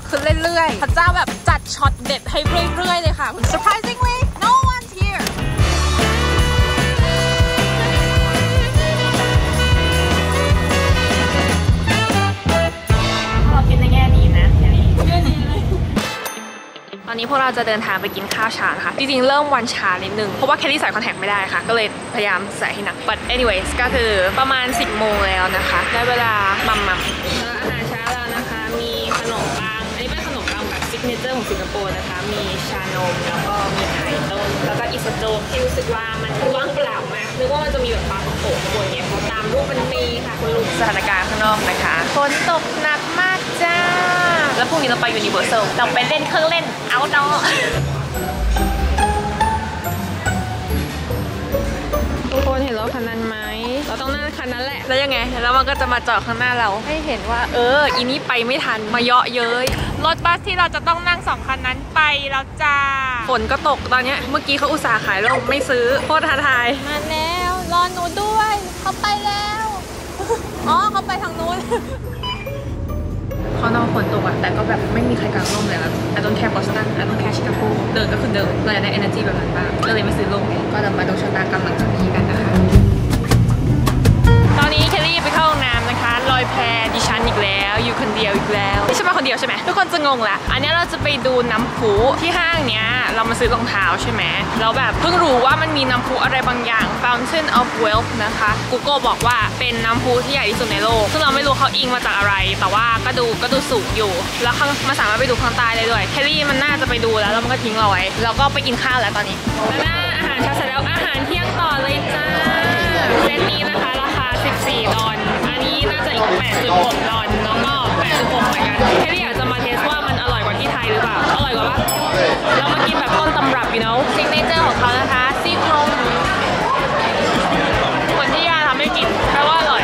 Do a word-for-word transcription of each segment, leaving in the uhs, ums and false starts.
ขึ้นเรื่อยๆพระเจ้าแบบจัดช็อตเด็ดให้เรื่อยๆเลยค่ะ surprisingly no one's hereเราคิดในแง่ดีนะแค่นี้ตอนนี้พวกเราจะเดินทางไปกินข้าวเช้านะคะจริงๆเริ่มวันช้านิดนึงเพราะว่าแคลรี่ใส่คอนแทคไม่ได้ค่ะก็เลยพยายามใส่ให้หนัก but anyways ก็คือประมาณสิบโมงแล้วนะคะได้เวลามัมมัมอาหารเช้าแล้วนะคะมีขนมปังอันนี้เป็นขนมปังแบบซิกเนเจอร์ของสิงคโปร์นะคะมีชานมแล้วก็มีไข่ต้มแล้วก็อิสโจ๊กที่รู้สึกว่ามันว่างเปล่ามากนึกว่ามันจะมีแบบปลาโป่งบนเนี่ยพอตามรูปมันมีค่ะคุณลุงสถานการณ์ข้างนอกนะคะฝนตกหนักมากจ้าแล้วพรุ่งนี้เราไปยูนิเวอร์แซลเราไปเล่นเครื่องเล่นเอาท์ดอร์ทุกคนเห็นรถคันนั้นไหมเราต้องนั่งคันนั้นแหละแล้วยังไงแล้วมันก็จะมาจอดข้างหน้าเราให้เห็นว่าเอออีนี้ไปไม่ทันมาเยาะเย้ยรถบัสที่เราจะต้องนั่งสองคันนั้นไปแล้วจ้าฝนก็ตกตอนนี้เมื่อกี้เขาอุตส่าห์ขายลงไม่ซื้อโคตรท้าทายมาแล้วรอหนูด้วยเขาไปแล้วอ๋อเขาไปทางนู้นเขานอนฝนตกอะแต่ก็แบบไม่มีใครกางร่มเลยนะไอต้นแคร์บอสตันไอต้นแคร์ชิคาโกเดินก็คือเดินเราอยากได้ energy แบบนั้นบ้างก็เลยไม่ซื้อร่มก็จะมาดูชะตากรรมหลังจากนี้กันนะคะตอนนี้แคลรี่ไปเข้าห้องน้ำนะคะลอยแพดิฉันอีกแล้วอยู่คนเดียวอีกแล้วไม่ใช่มาคนเดียวใช่ไหมทุกคนจะงงละอันนี้เราจะไปดูน้ำพุที่ห้างเนี้ยเรามาซื้อรองเท้าใช่ไหมเราแบบเพิ่งรู้ว่ามันมีน้ำพุอะไรบางอย่าง Fountain of Wealth นะคะ Google บอกว่าเป็นน้ำพุที่ใหญ่ที่สุดในโลกซึ่งเราไม่รู้เขาอิงมาจากอะไรแต่ว่าก็ดูก็ดูสูงอยู่แล้วมันสามารถไปดูข้างใต้ได้ด้วยแคลรี่มันน่าจะไปดูแล้วแล้วมันก็ทิ้งเราไว้แล้วก็ไปกินข้าวแล้วตอนนี้แล้วอาหารเช้าเสร็จแล้วอาหารเที่ยงต่อเลยจ้าเซตนี้นะคะราคาสิบสี่ดอลอันนี้น่าจะอีก แปดจุดหก ดอลแล้วก็ แปดจุดหก เหมือนกันแค่อยากจะมาเทสว่ามันอร่อยกว่าที่ไทยหรือเปล่าอร่อยกว่าปะเรามากินแบบต้นตำรับ you know ซิกเนเจอร์ของเขานะคะซี่โครงคนที่ยาทำให้กินแปลว่าอร่อย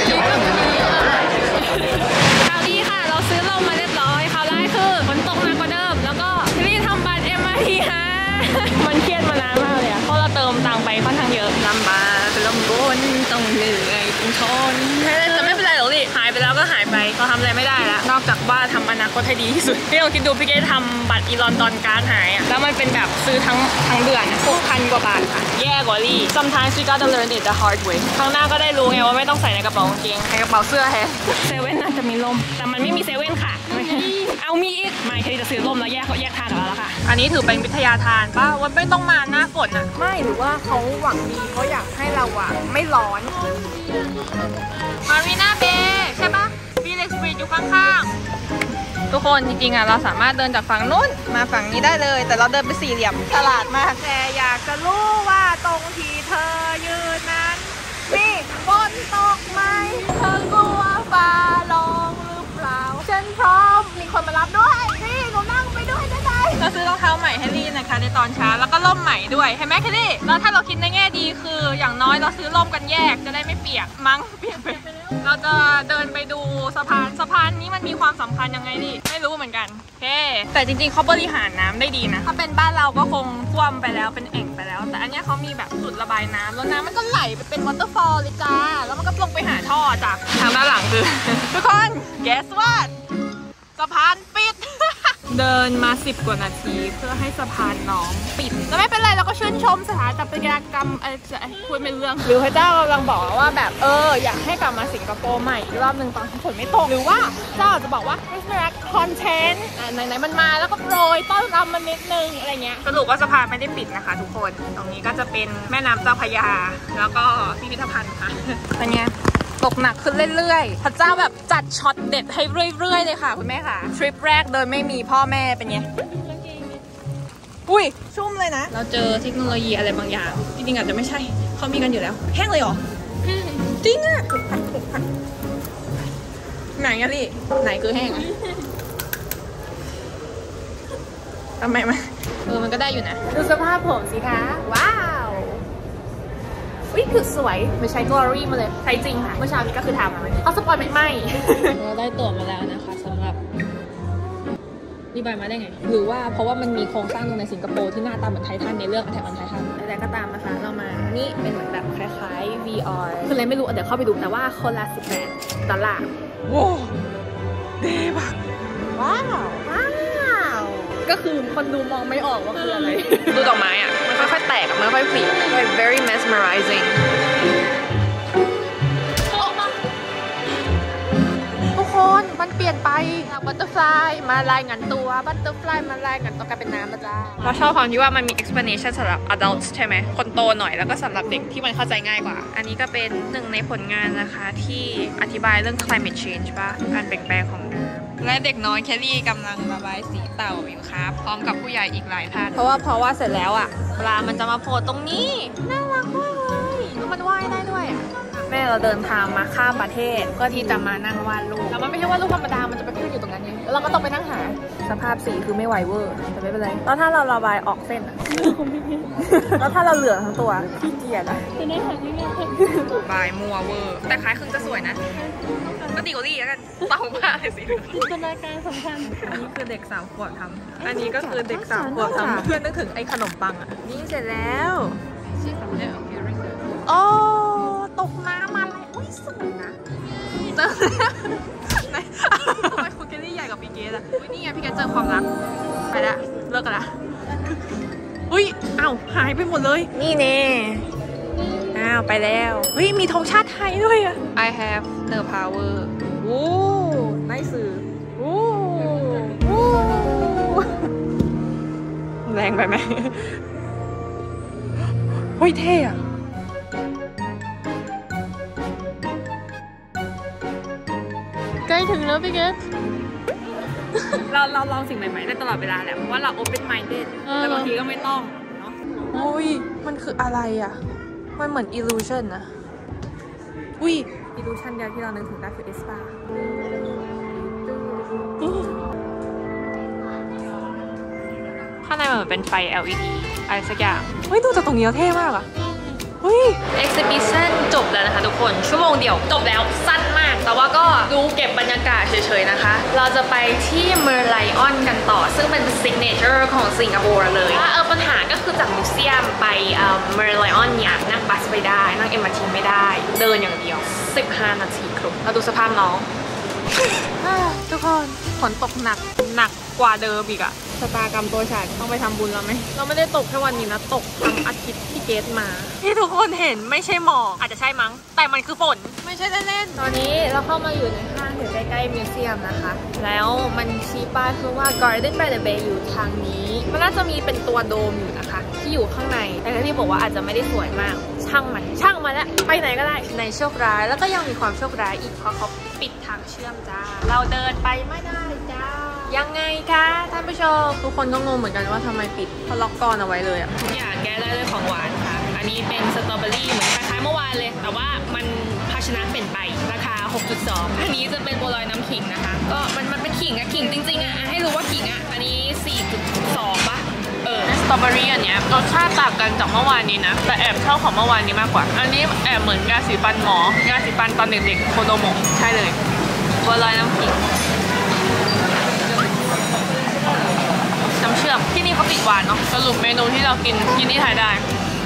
ข่าวดีค่ะเราซื้อลมมาเรียบร้อยข่าวร้ายคือฝนตกหนักกว่าเดิมแล้วก็รีบทำบัตร เอ็ม อาร์ ที ฮะมันเครียดมานานมากเลยอะเพราะเราเติมตังค์ไปค่อนข้างเยอะลำบากเป็นลำบนต้องเหนื่อยต้องทนแต่ไม่เป็นไรหรอกดิหายไปแล้วก็หายไปเราทำอะไรไม่ได้แล้วนอกจากว่าทำอนาคตให้ดีที่สุดพี่ลองคิดดูพี่เกดทำบัตรอีลอนตอนการหายอ่ะแล้วมันเป็นแบบซื้อทั้งทั้งเดือนพวกพันกว่าบาทค่ะแย่กว่าลี่ sometimes we gotta learn it the hard way ครั้งหน้าก็ได้รู้ไงว่าไม่ต้องใส่ในกระเป๋ากางเกงในกระเป๋าเสื้อแฮะเซเว่นน่าจะมีลมแต่มันไม่มีเซเว่นค่ะเอามีอีกไม่แค่จะซื้อลมแล้วแยกเขาแยกทางกับเราแล้วค่ะอันนี้ถือเป็นวิทยาทานป่ะว่าไม่ต้องมาหน้าฝนอ่ะไม่หรือว่าเขาหวังดีเขาอยากให้เราอ่ะไม่ร้อนมารีนาเบย์ใช่ปะวีเลสบริดจ์อยู่ข้างๆทุกคนจริงๆอ่ะเราสามารถเดินจากฝั่งนู้นมาฝั่งนี้ได้เลยแต่เราเดินไปสี่เหลี่ยมตลาดมากแต่อยากจะรู้ว่าตรงที่เธอยืนนั้นนี่ฝนตกไหมเธอกลัวฟ้าร้องหรือเปล่าฉันพร้อมมีคนมารับด้วยนี่หนูนั่งไปด้วยได้ไหมเราซื้อรองเท้าใหม่ให้ลี่นะคะในตอนเช้าแล้วก็ร่มใหม่ด้วยเห็นไหมแคลรี่แล้วถ้าเราคิดในแง่ดีคืออย่างน้อยเราซื้อร่มกันแยกจะได้ไม่เปียกมั้งเปียกไปเราจะเดินไปดูสะพานสะพานนี้มันมีความสำคัญยังไงดิไม่รู้เหมือนกันโอเคแต่จริงๆเขาบริหารน้ำได้ดีนะถ้าเป็นบ้านเราก็คงท่วมไปแล้วเป็นแอ่งไปแล้วแต่อันนี้เขามีแบบจุดระบายน้ำแล้วน้ำมันก็ไหลไปเป็นวอเตอร์ฟอลเลยจ้าแล้วมันก็ลงไปหาท่อจากทางด้านหลังคือทุกคน guess what สะพานปิด เดินมาสิบกว่านาทีเพื่อให้สะพานน้องปิดแล้วไม่เป็นไรเราก็ชื่นชมสถาปัตยกรรมอะไรคุยไม่เรื่องหรือพระเจ้ากำลังบอกว่าแบบเอออยากให้กลับมาสิงคโปร์ใหม่อีกรอบหนึ่งตอนที่ฝนไม่ตกหรือว่าเจ้าจะบอกว่าไม่รักคอนเทนต์ไหนๆมันมาแล้วก็โปรยต้อนรับมันนิดนึงอะไรเงี้ยสรุปว่าสะพานไม่ได้ปิดนะคะทุกคนตรงนี้ก็จะเป็นแม่น้ำเจ้าพระยาแล้วก็พิพิธภัณฑ์ค่ะเป็นไงตกหนักขึ้นเรื่อยๆพระเจ้าแบบจัดช็อตเด็ดให้เรื่อยๆเลยค่ะคุณแม่ค่ะทริปแรกโดยไม่มีพ่อแม่เป็นไงอุ้ยชุ่มเลยนะเราเจอเทคโนโลยีอะไรบางอย่างจริงๆอาจจะไม่ใช่เขามีกันอยู่แล้วแห้งเลยเหรอจริงอะไหนอะพี่ไหนคือแห้งอะทำไมมันเออมันก็ได้อยู่นะดูสภาพผมสิคะว้าววิคือสวยไม่ใช้กลอรี่มาเลยใช้จริงค่ะเมื่อเช้านี้ก็คือทำมาเขาสปอยไม่ไหมเราได้ตั๋วมาแล้วนะคะสำหรับนี่ใบมาได้ไงหรือว่าเพราะว่ามันมีโครงสร้างตรงในสิงคโปร์ที่หน้าตาเหมือนไททันในเรื่อง Attack on Titan แต่ก็ตามนะคะเรามานี่เป็นเหมือนแบบคล้ายๆ วี อาร์ คืออะไรไม่รู้เดี๋ยวเข้าไปดูแต่ว่าคนละสิบแปดดอลลาร์โว้เดบักว้าวว้าวก็คือคนดูมองไม่ออกว่าคืออะไรดูดอกไม้อ่ะมันค่อยๆแตกมันค่อยๆผลิ like very mesmerizing ทุกคนมันเปลี่ยนไปจากบัตเตอร์ฟลายมารายงานตัวบัตเตอร์ฟลายมารายงานตัวกลายเป็นน้ำนะจ๊ะเราชอบความที่ว่ามันมี explanation สำหรับ adults ใช่ไหมคนโตหน่อยแล้วก็สำหรับเด็กที่มันเข้าใจง่ายกว่าอันนี้ก็เป็นหนึ่งในผลงานนะคะที่อธิบายเรื่อง climate change ป่ะการเปลี่ยนแปลงของน้ำและเด็กน้อยแคลรี่กำลังระบายสีเต่าอยู่ครับพร้อมกับผู้ใหญ่อีกหลายท่านเพราะว่าเพราะว่าเสร็จแล้วอ่ะปลามันจะมาโผล่ตรงนี้น่ารักมากเลยมันว่ายได้ด้วยอ่ะแม่เราเดินทางมาข้ามประเทศเพื่อที่จะมานั่งวาดรูปแล้วมันไม่ใช่วาดรูปธรรมดามันจะไปขึ้นอยู่ตรงนั้นเองแล้วเราก็ต้องไปนั่งหาสภาพสีคือไม่ไหวเวอร์แต่ไม่เป็นไรแล้วถ้าเราระบายออกเส้นอ่ะแล้วถ้าเราเหลือทั้งตัวขี้เกียจอ่ะจะได้หาง่ายๆระบายมัวเวอร์แต่คล้ายคลึงจะสวยนะก็ดีกว่าดีแล้วกันเต่ามากเลยสิจินตนาการสำคัญอันนี้คือเด็กสามขวบทำอันนี้ก็คือเด็กสามขวบทำเพื่อนนึกถึงไอ้ขนมปังอ่ะนี่เสร็จแล้วโอ้ตกน้ำมาเลยอุ้ยสวยนะเจอไหนทำไมคุณเกลลี่ใหญ่กว่าพี่เกดอ่ะอุ้ยนี่ไงพี่เกดเจอความรักไปละเลิกกันละอุ้ยอ้าวหายไปหมดเลยนี่เน่อ้าวไปแล้วเฮ้ยมีธงชาติไทยด้วยอ่ะ I have the power โอ้นายสื่อโอ้โอ้แรงไปไหมเฮ้ยเท่อะใกล้ถึงแล้วพี่เกดเราเราลองสิ่งใหม่ๆได้ตลอดเวลาแหละเพราะว่าเรา open minded แต่บางทีก็ไม่ต้องเนาะอุ้ยมันคืออะไรอ่ะมันเหมือน illusion นะอุ้ย illusion เดียวที่เรานึกถึงได้คือ Espa ข้างในมันเหมือนเป็นไฟ แอล อี ดี อะไรสักอย่างเฮ้ยดูจากตรงนี้แล้วเท่มากอ่ะเฮ้ย exhibition จบแล้วนะคะทุกคนชั่วโมงเดียวจบแล้วสั้นมากแต่ว่าก็ดูเก็บบรรยากาศเฉยๆนะคะเราจะไปที่เมอร์ไลออนกันต่อซึ่งเป็น signature ของสิงคโปร์เลยเออปัญหาก็คือจากมิวเซียมไปเมอร์ไลออนเนี่ยนั่งบัสไปได้นั่ง เอ็ม อาร์ ที ไม่ได้เดินอย่างเดียวสิบห้านาทีครบเราดูสภาพน้องทุกคนฝนตกหนักหนักกว่าเดิมอีกอะชะตากรรมตัวฉันต้องไปทำบุญแล้วไหมเราไม่ได้ตกแค่วันนี้นะตกทั้งอาทิตย์ที่เกตมาที่ทุกคนเห็นไม่ใช่หมอกอาจจะใช่มั้งแต่มันคือฝนไม่ใช่เล่นๆตอนนี้เราเข้ามาอยู่ในห้างอยู่ใกล้ๆมิวเซียมนะคะแล้วมันชี้ป้ายคือว่า Garden by the Bay อยู่ทางนี้มันน่าจะมีเป็นตัวโดมอยู่นะคะที่อยู่ข้างในแต่ที่บอกว่าอาจจะไม่ได้สวยมากช่างมันช่างมาแล้วไปไหนก็ได้ในโชคร้ายแล้วก็ยังมีความโชคร้ายอีกเพราะเขาปิดทางเชื่อมจ้าเราเดินไปไม่ได้จ้ายังไงคะท่านผู้ชมทุกคนก็งงเหมือนกันว่าทำไมปิดเขาล็อกกอนเอาไว้เลยอะทุกอย่างแก้ได้ด้วยของหวานค่ะอันนี้เป็นสตรอเบอรี่เหมือนคล้ายๆเมื่อวานเลยแต่ว่ามันภาชนะเปลี่ยนไปราคา หกจุดสอง อันนี้จะเป็นบัวลอยน้ำขิงนะคะก็มันมันเป็นขิงอะขิงจริงๆอะให้รู้ว่าขิงอะอันนี้ สี่จุดสอง ป่ะเออสตรอเบอรี่อันเนี้ยรสชาติต่างกันจากเมื่อวานนี้นะแต่แอบชอบของเมื่อวานนี้มากกว่าอันนี้แอบเหมือนยาสีฟันหมอยาสีฟันตอนเด็กๆโคโดโมะใช่เลยบัวลอยน้ำขิงน้ำเชื่อมที่นี่เขาปิดหวานเนาะสรุปเมนูที่เรากินที่นี่ไทยได้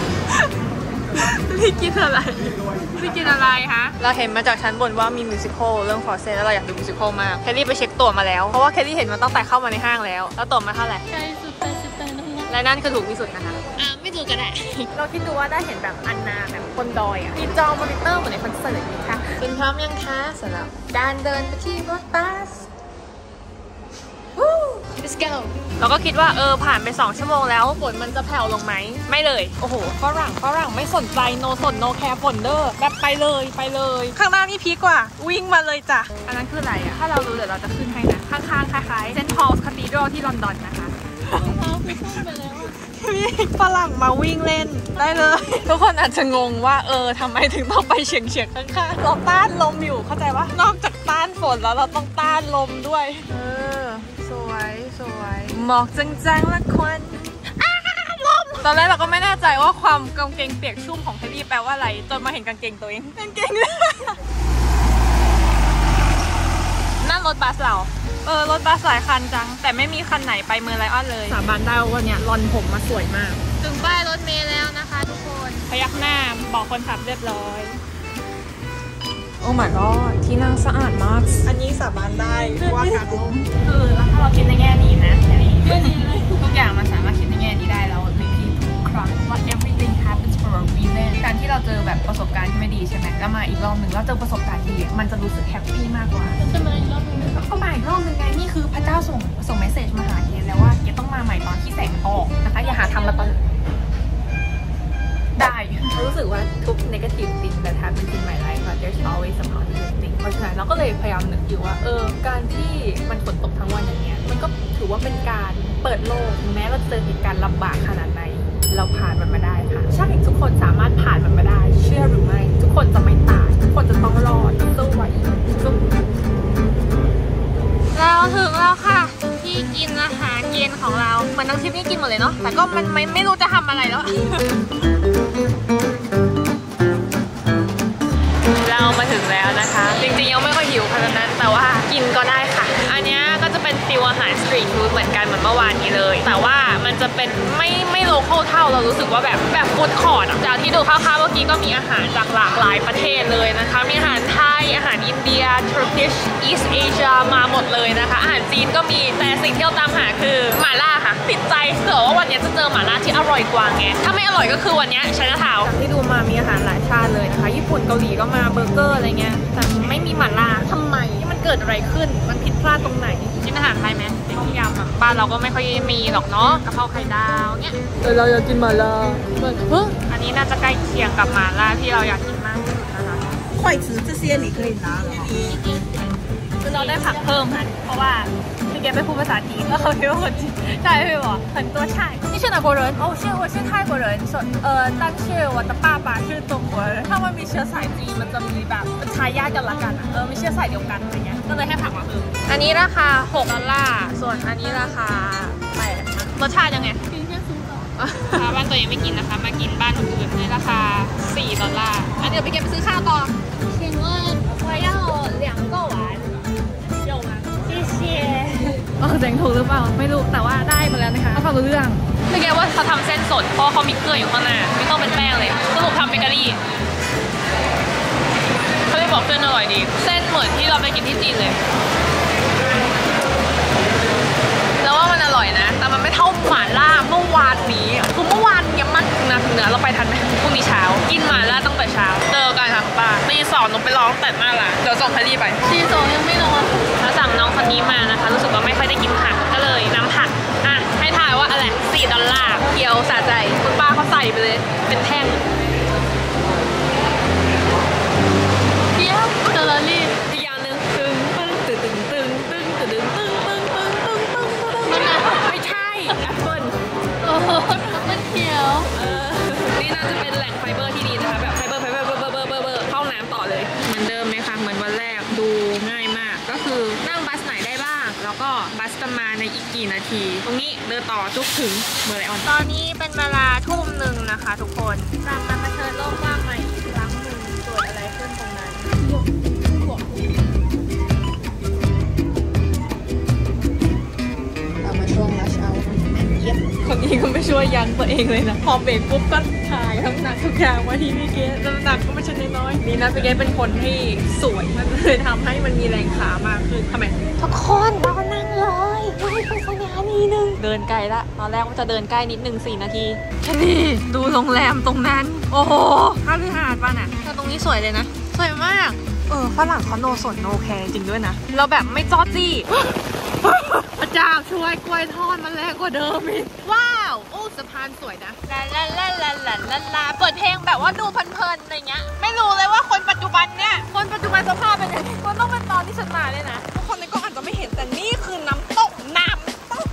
พี่กินอะไรพี่กินอะไรคะเราเห็นมาจากชั้นบนว่ามีมิวสิควลเรื่องฟอร์เซสแล้วเราอยากดูมิวสิควลมากแคลรี่ไปเช็คตั๋วมาแล้วเพราะว่าแคลรี่เห็นมันตั้งแต่เข้ามาในห้างแล้วแล้วตั๋วมาเท่าไหร่ใกล้สุดแปดสิบแปดและนั่นคือถูกที่สุดนะคะอ่ะไม่ถูกก็ได้เราคิดดูว่าได้เห็นแบบอันนาแบบคนดอยอ่ะมีจอมอนิเตอร์เหมือนในคอนเสิร์ตนี่ค่ะคุณพร้อมยังคะสำหรับการเดินไปที่รถบัสLet's go เราก็คิดว่าเออผ่านไปสองชั่วโมงแล้วฝนมันจะแผ่วลงไหมไม่เลยโอ้โหฝรั่งฝรั่งไม่สนใจโนสนโนแคร์ฝนเด้อแบบไปเลยไปเลยข้างหน้านี่พีกกว่าวิ่งมาเลยจ้ะอันนั้นคืออะไรอะถ้าเรารู้เดี๋ยวเราจะขึ้นให้นะข้างๆคล้ายๆเซนต์พอลส์คาธีดรัลที่ลอนดอนนะคะมีฝรั่งมาวิ่งเล่นได้เลยทุกคนอาจจะงงว่าเออทำไมถึงต้องไปเฉียงเฉียงข้างๆเราต้านลมอยู่เข้าใจปะนอกจากต้านฝนแล้วเราต้องต้านลมด้วยเออสวยสวยหมอกจางๆและควันลมตอนแรกเราก็ไม่แน่ใจว่าความกางเกงเปียกชุ่มของแคลรี่แปลว่าอะไรจนมาเห็นกางเกงตัวเองกางเกงนั่นรถบัสเราเออรถบัสหลายคันจังแต่ไม่มีคันไหนไปเมอร์ไลออนเลยสาบานได้ว่าเนี่ยรอนผมมาสวยมากถึงป้ายรถเมล์แล้วนะคะทุกคนพยักหน้าบอกคนขับเรียบร้อยโอ้ my god ที่นั่งสะอาดมากอันนี้สาบานได้ว่าการลมเออราคิดในแง่ดีนะทุกอย่างมันสามารถคิดในแง่ดีได้แล้วรีพีททุกครั้งว่า everything happens for a reason การที่เราเจอแบบประสบการณ์ที่ไม่ดีใช่ไหมแล้วมาอีกรอบหนึ่งแล้วเจอประสบการณ์ดีมันจะรู้สึกแฮปปี้มากกว่าจะมาอีกรอบนึงก็มาอีกรอบนึงไงนี่คือพระเจ้าส่งส่งเมสเซจมาหาเกดแล้วว่าเกดต้องมาใหม่ตอนที่แสงออกนะคะอย่าหาทำมาตอนได้รู้สึกว่าทุก negative thing that happens in my life but there's always a positive thing เพราะฉะนั้นเราก็เลยพยายามนึกอยู่ว่าเออการที่มันฝนตกทั้งวันอย่างเงี้ยมันก็ถือว่าเป็นการเปิดโลกถึงแม้เราจะเจอเหตุการณ์ลำบากขนาดไหนเราผ่านมันมาได้ค่ะใช่ทุกคนสามารถผ่านมันมาได้เชื่อหรือไม่ทุกคนจะไม่ตายทุกคนจะต้องรอดสู้ไว้สู้เราถึงแล้วค่ะที่กินอาหารเย็นของเราเหมือนทั้งทริปนี้กินหมดเลยเนาะแต่ก็มันไม่ไม่รู้จะทำอะไรแล้วเรามาถึงแล้วนะคะจริงๆยังไม่ค่อยหิวขนาดนั้นแต่ว่ากินก็ได้ค่ะอันนี้ก็จะเป็นฟิวอาหารสตรีทฟู้ดเหมือนกันเหมือนเมื่อวานนี้เลยแต่ว่ามันจะเป็นไม่ไม่โลคอลเท่าเรารู้สึกว่าแบบแบบฟู้ดคอร์ทจากที่ดูคร่าวๆเมื่อกี้ก็มีอาหารจากหลากหลายประเทศเลยนะคะมีอาหารไทยอาหารอินเดีย Turkish East Asia มาหมดเลยนะคะอาหารจีนก็มีแต่สิ่งที่เราตามหาคือหม่าล่าค่ะติดใจเผื่อว่าวันนี้จะเจอหม่าล่าที่อร่อยกว่าไงถ้าไม่อร่อยก็คือวันนี้ใช้น้ำเท้าที่ดูมามีอาหารหลายชาติเลยนะคะญี่ปุ่นเกาหลีก็มาเบอร์เกอร์อะไรเงี้ยแต่ไม่มีหม่าล่าทำไมมันเกิดอะไรขึ้นมันผิดพลาดตรงไหนกินอาหารไทยไหมต้มยำแบบบ้านเราก็ไม่ค่อยมีหรอกเนาะกะเพราไข่ดาวเงี้ยเออเราอยากกินหม่าล่าเฮ้ยอันนี้น่าจะใกล้เคียงกับหม่าล่าที่เราอยากกินมากที่สุดนะคะ筷子这些你可以拿了คือเราได้ผักเพิ่มค่ะเพราะว่าพี่แกไม่พูดภาษาจีนแล้วเขาไม่พูดจีนใช่พี่บอก很多菜你是哪国人哦是我是泰国人呃但是我的爸爸是中国人ถ้ามันมีเชื้อสายจีนมันจะมีแบบเป็นชายญาติกันละกันอ่ะเออมีเชื้อสายเดียวกันอะไรเงี้ยก็เลยให้ผักมาเพิ่มอันนี้ราคาหกดอลลาร์ส่วนอันนี้ราคาแปดรสชาติยังไงกินแค่ซุปต่อบ้านตัวเองไม่กินนะคะมากินบ้านคนอื่นในราคาสี่ดอลลาร์อันเดี๋ยวไปเก็บไปซื้อข้าวต่อ请问我要两个碗有吗谢谢เออแจงถูกหรือเปล่าไม่รู้แต่ว่าได้มาแล้วนะคะเขาฟังรู้เรื่องไม่แกว่าเขาทำเส้นสดเพราะเขามีเกลืออยู่ข้างหน้าไม่ต้องเป็นแป้งเลยสรุปทำเบเกอรี่เขาเลยบอกเส้นอร่อยดีเส้นเหมือนที่เราไปกินที่จีนเลยแล้วว่ามันอร่อยนะแต่มันไม่เท่าหม่าล่าเมื่อวานนี้คือเมื่อวานเนี้ยมันนะเหนือเราไปทันไหมพรุ่งนี้เช้ากินหม่าล่าตั้งแต่เช้าเจอกันค่ะป้าตีสองหนูไปร้องแต่มาละเดี๋ยวส่งพารีไปตีสองยังไม่นอนแล้วสั่งน้องคนนี้มานะคะรู้สึกว่าไม่ค่อยได้กินผักก็เลยน้ำผักอ่ะให้ทายว่าอะไรสี่ดอลลาร์เกี๊ยวสะใจคุณป้าเขาใส่ไปเลยเป็นแท่งเกี๊ยวเดลลี่อีกอย่างหนึ่งตึงตึงตึงตึงตึงตึงตึงตึงตึงตึงตึงตึงตึงตึงไม่ใช่แอปเปิ้ลโอ้โหมันเขียวเออนี่น่าจะเป็นแหล่งไฟเบอร์ที่ดีนะคะแบบไฟเบอร์ไฟเบอร์เบอร์เบอร์เบอร์เบอร์เบอร์เข้าน้ำต่อเลยเหมือนเดิมไหมคะเหมือนวันแรกดูง่ายมากก็คือนั่งบัสไหนได้บ้างแล้วก็บัสจะมาในอีกกี่นาทีตรงนี้เดินต่อจุกถึงเมื่อไรออนตอนนี้เป็นเวลาทุ่มหนึ่งนะคะทุกคนจากการมาเชิญโลกว่างใหม่ล้างมือเกิดอะไรขึ้นตรงนั้นเรามาช่วงรัชเอาคนนี้ก็ไม่ช่วยยันตัวเองเลยนะพอเบรกปุ๊บก็ถ่ายทั้งหนักทุกอย่างว่าที่พี่เกดน้ำหนักก็ไม่ใช่น้อยนี่นะพี่เกดเป็นคนที่สวยมันเลยทำให้มันมีแรงขามากขึ้นทำไมทุกคนเราก็นั่งเลยไม่ไปสถานีนึงเดินไกลละตอนแรกว่าจะเดินใกล้นิดนึงสี่นาทีแค่นี้ดูโรงแรมตรงนั้นโอ้โหค่าที่หาดป่ะน่ะแต่ตรงนี้สวยเลยนะสวยมากเออฝรั่งเขาโนสนโนแคร์จริงด้วยนะเราแบบไม่จอจี้พระเจ้าช่วยกล้วยทอดมันแรงกว่าเดิมอีกว้าวโอ้สะพานสวยนะลาลาลาลาลาลาลาเปิดเพลงแบบว่าดูเพลินๆอะไรเงี้ยไม่รู้เลยว่าคนปัจจุบันเนี่ยคนปัจจุบันสภาพเป็นยังไงมันต้องเป็นตอนที่ฉันมาเลยนะทุกคนในกล้องอาจจะไม่เห็นแต่นี่คือน้ำตกน้ำตก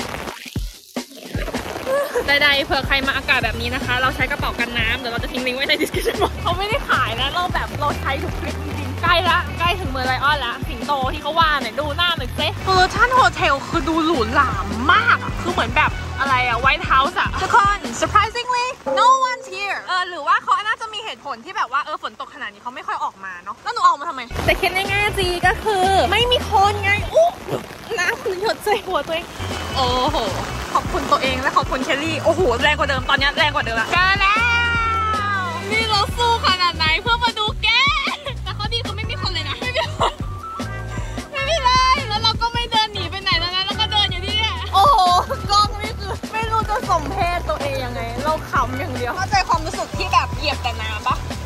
ใดๆเผื่อใครมาอากาศแบบนี้นะคะเราใช้กระเป๋ากันน้ำเดี๋ยวเราจะทิ้งลิงก์ไว้ใน description box เขาไม่ได้ขายนะเราแบบเราใช้ทุกคลิปจริงๆใกล้ละใกล้ถึงเมืองไลออนละสิงโตที่เขาว่าเนี่ยดูหน้าหน่อยเจ๊เออท่านโฮเทลคือดูหรูหรามากอะคือเหมือนแบบอะไรอะไวท์เฮาส์อะทุกคน surprisingly no one's here เออหรือว่าเขาน่าจะมีเหตุผลที่แบบว่าเออฝนตกขนาดนี้เขาไม่ค่อยออกมาเนาะแล้วหนูออกมาทำไมแต่คิดง่ายๆจีก็คือไม่มีคนไงอุ๊น้ำหยดใส่หัวตัวเองโอ้โหขอบคุณตัวเองและขอบคุณเคลลี่โอ้โหแรงกว่าเดิมตอนนี้แรงกว่าเดิมละเจอแล้วนี่เราสู้ขนาดไหนเพื่อมาดูแกแต่ข้อดีคือไม่มีคนเลยนะไม่มีคนไม่มีเลยแล้วเราก็ไม่เดินหนีไปไหนแล้วนะแล้วก็เดิน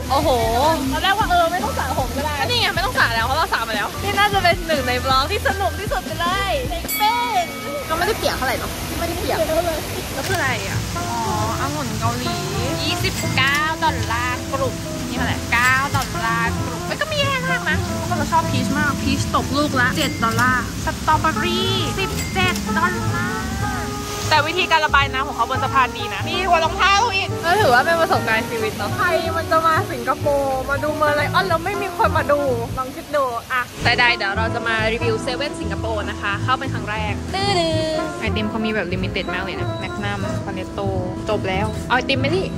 โอ้โหตอนแรกว่าเออไม่ต้องสระผมก็ได้ก็นี่ไงไม่ต้องสระแล้วเพราะเราสระมาแล้วนี่น่าจะเป็นหนึ่งในบล็อกที่สนุกที่สุดไปเลยเด็กเป็นก็ไม่ได้เปียกเท่าไหร่หรอกไม่ได้เปียกเลยแล้วคืออะไรอ่ะอ๋อองุ่นเกาหลียี่สิบเก้าดอลลาร์กลุ่มนี่เท่าไหร่เก้าดอลลาร์กลุ่มก็มีแรงมากนะเพราะเราชอบพีชมากพีชตกลูกละเจ็ดดอลลาร์สตรอเบอรี่สิบเจ็ดดอลลาร์แต่วิธีการระบายน้ำของเขาบนสะพานดีนะดีกว่ารองเท้าอีกก็ถือว่าเป็นประสบการณ์ชีวิตเนาะใครมันจะมาสิงคโปร์มาดูเมอร์ไลออนแล้วไม่มีคนมาดูลองคิดดูอะแต่ใดเดี๋ยวเราจะมารีวิวเซเว่นสิงคโปร์นะคะเข้าเป็นครั้งแรกตื้อไอติมเขามีแบบลิมิเต็ดมากเลยนะแมกนัมคอนเนตโตจบแล้วเอาไอติมไปดิ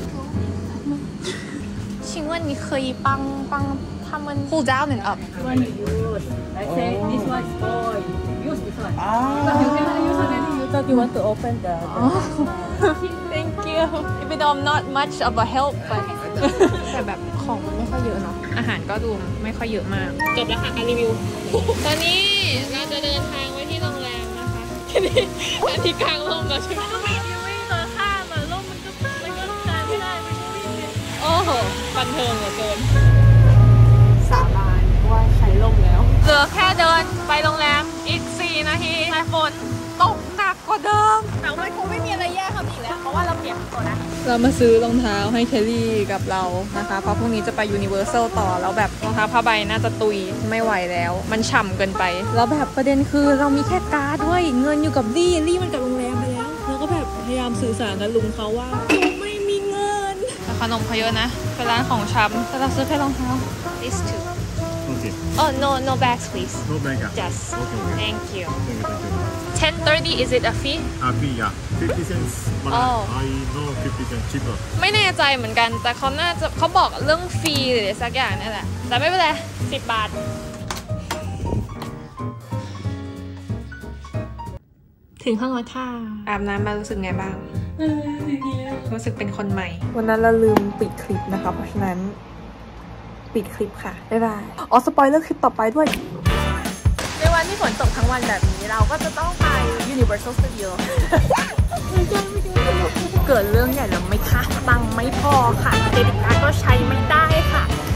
请问你可以帮帮他们 cool down and up One use. I say this one spoil. Use this one. Ah. You cannot use already. You thought you want to open the. Thank you even though I'm not much of a help but แต่แบบของมันไม่ค่อยเยอะเนาะอาหารก็ดูไม่ค่อยเยอะมากจบแล้วค่ะการรีวิวตอนนี้เราจะเดินทางไปที่โรงแรมนะคะอันที่กลางร่มเราใช่ไหมวิ่งวิ่งเจอข้ามอ่ะร่มมันก็มันก็ทานไม่ได้มันก็วิ่งโอ้โหบันเทิงเหลือเกินสาบานว่าใช้ร่มแล้วเหลือแค่เดินไปโรงแรมอีกสี่นาทีแต่ฝนตกหนักกว่าเดิมแต่มันคงไม่มีอะไรแย่ครับอีกแล้วเพราะว่าเราเปียกตัวนะเรามาซื้อรองเท้าให้เคลลี่กับเรานะคะเพราะพรุ่งนี้จะไปยูนิเวอร์แซลต่อแล้วแบบรองเท้าผ้าใบน่าจะตุยไม่ไหวแล้วมันฉ่ำเกินไปแล้วแบบประเด็นคือเรามีแค่การ์ดด้วยเงินอยู่กับลี่ลี่มันกับโรงแรมไปแล้วแล้วก็แบบพยายามสื่อสารกับลุงเขาว่าไม่มีเงินแต่ขนมเขาเยอะนะเป็นร้านของชำแต่เราซื้อแค่รองเท้า these two Okay. oh no no bags please No bag. yes Okay. Okay. thank you Thank you. Thank you. ten thirty is it a fee Ah, fee, yeah. Fifty cents. But Oh. I know fifty cents cheaper. ไม่แน่ใจเหมือนกันแต่เขาน่าจะเขาบอกเรื่องฟรีหรือสักอย่างนี่แหละแต่ไม่เป็นไรสิบบาทถึงห้องแล้วค่ะอาบน้ำมารู้สึกไงบ้างรู้สึกเป็นคนใหม่วันนั้นเราลืมปิดคลิปนะคะเพราะฉะนั้นปิดคลิปค่ะบ๊ายบายอ๋อสปอยเลอร์คลิปต่อไปด้วยในวันที่ฝนตกทั้งวันแบบนี้เราก็จะต้องไป Universal Studio เกิดเรื่องใหญ่แล้วไหมคะตังค์ไม่พอค่ะเดบิตการ์ดก็ใช้ไม่ได้ค่ะ